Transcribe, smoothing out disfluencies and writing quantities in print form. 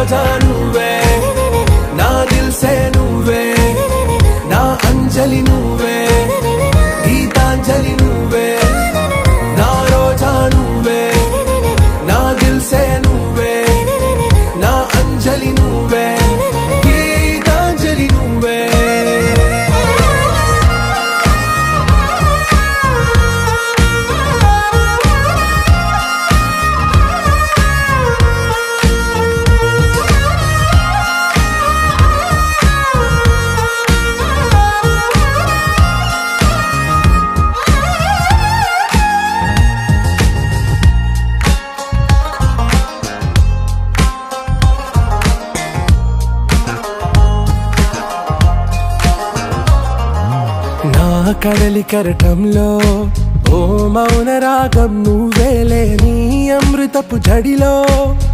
రోజా నువ్వే, నా దిల్ సే నువ్వే, నా అంజలి నువ్వే, గీతాంజలి నువ్వే, నా రోజా నువ్వే, నా దిల్ సే నువ్వే, నా అంజలి నువ్వే, గీతాంజలి నువ్వే. కడలి కరటంలో ఓ మౌన రాగం నువ్వేలే, నీ అమృతపు జడిలో